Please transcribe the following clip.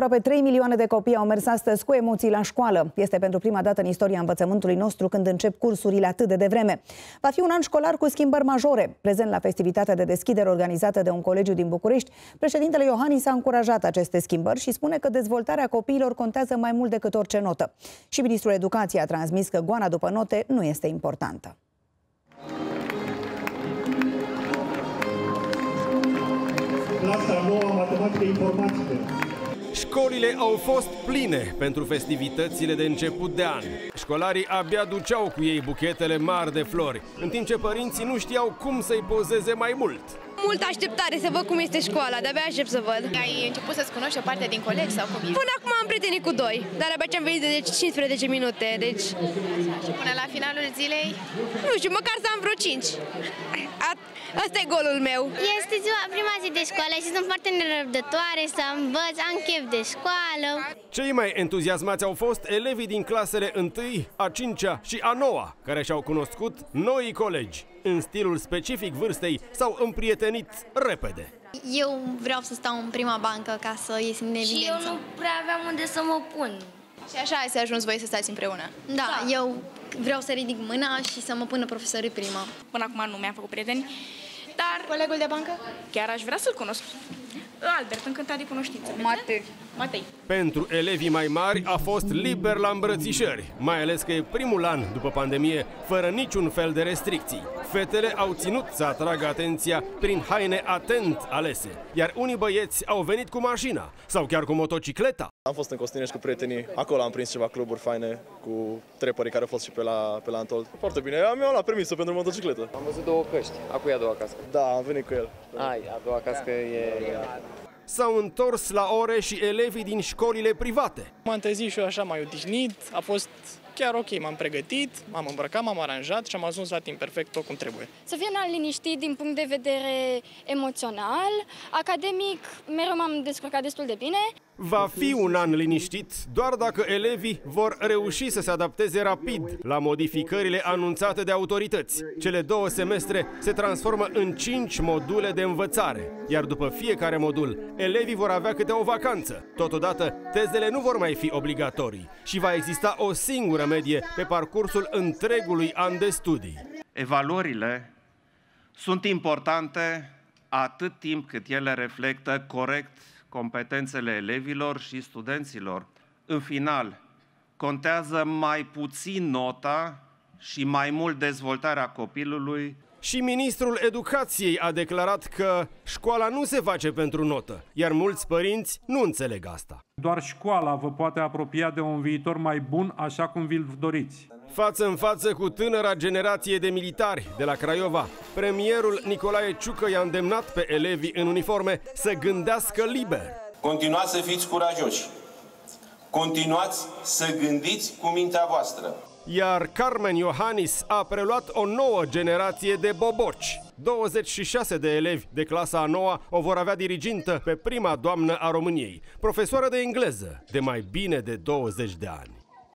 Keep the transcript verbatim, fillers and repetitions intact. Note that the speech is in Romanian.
Aproape trei milioane de copii au mers astăzi cu emoții la școală. Este pentru prima dată în istoria învățământului nostru când încep cursurile atât de devreme. Va fi un an școlar cu schimbări majore. Prezent la festivitatea de deschidere organizată de un colegiu din București, președintele Iohannis a încurajat aceste schimbări și spune că dezvoltarea copiilor contează mai mult decât orice notă. Și ministrul educației a transmis că goana după note nu este importantă. Clasa nouă, matematică informatică. Școlile au fost pline pentru festivitățile de început de an. Școlarii abia duceau cu ei buchetele mari de flori, în timp ce părinții nu știau cum să-i pozeze mai mult. Multă așteptare să văd cum este școala, de-abia aștept să văd. Ai început să-ți cunoști o parte din colegi sau cum e? Până acum am prietenit cu doi, dar abia ce am venit de cincisprezece minute, deci... Și până la finalul zilei? Nu știu, măcar să am vreo cinci. Asta e golul meu. Este ziua, prima zi de școală și sunt foarte nerăbdătoare să învăț, am chef de școală. Cei mai entuziasmați au fost elevii din clasele întâi, a cincea și a noua, care și-au cunoscut noi colegi. În stilul specific vârstei s-au împrietenit repede. Eu vreau să stau în prima bancă ca să ies în evidență. Și eu nu prea aveam unde să mă pun. Și așa ați ajuns voi să stați împreună? Da, da, eu vreau să ridic mâna și să mă pună profesorii prima. Până acum nu mi-am făcut prieteni, dar... Colegul de bancă? Chiar aș vrea să-l cunosc. Albert, încântat de cunoștință. Matei. Matei. Pentru elevii mai mari a fost liber la îmbrățișări, mai ales că e primul an după pandemie, fără niciun fel de restricții. Fetele au ținut să atragă atenția prin haine atent alese, iar unii băieți au venit cu mașina sau chiar cu motocicleta. Am fost în Costinești cu prietenii, acolo am prins ceva cluburi faine cu trepării care au fost și pe la, pe la Antold. Foarte bine, am eu luat permisul pentru motocicletă. Am văzut două căști, a cui a doua cască? Da, am venit cu el. Ai, a doua cască e... S-au întors la ore și elevii din școlile private. M-am trezit și eu așa mai odihnit, a fost chiar ok, m-am pregătit, m-am îmbrăcat, m-am aranjat și am ajuns la timp perfect, tot cum trebuie. Să fie un an liniștit din punct de vedere emoțional, academic, mereu m-am descurcat destul de bine. Va fi un an liniștit doar dacă elevii vor reuși să se adapteze rapid la modificările anunțate de autorități. Cele două semestre se transformă în cinci module de învățare, iar după fiecare modul, elevii vor avea câte o vacanță. Totodată, tezele nu vor mai fi obligatorii și va exista o singură medie pe parcursul întregului an de studii. Evaluările sunt importante atât timp cât ele reflectă corect competențele elevilor și studenților. În final, contează mai puțin nota și mai mult dezvoltarea copilului. Și ministrul educației a declarat că școala nu se face pentru notă, iar mulți părinți nu înțeleg asta. Doar școala vă poate apropia de un viitor mai bun, așa cum vi-l doriți. Față în față cu tânăra generație de militari de la Craiova, premierul Nicolae Ciucă i-a îndemnat pe elevii în uniforme să gândească liber. Continuați să fiți curajoși. Continuați să gândiți cu mintea voastră. Iar Carmen Iohannis a preluat o nouă generație de boboci. douăzeci și șase de elevi de clasa a noua o vor avea dirigintă pe prima doamnă a României, profesoară de engleză de mai bine de douăzeci de ani.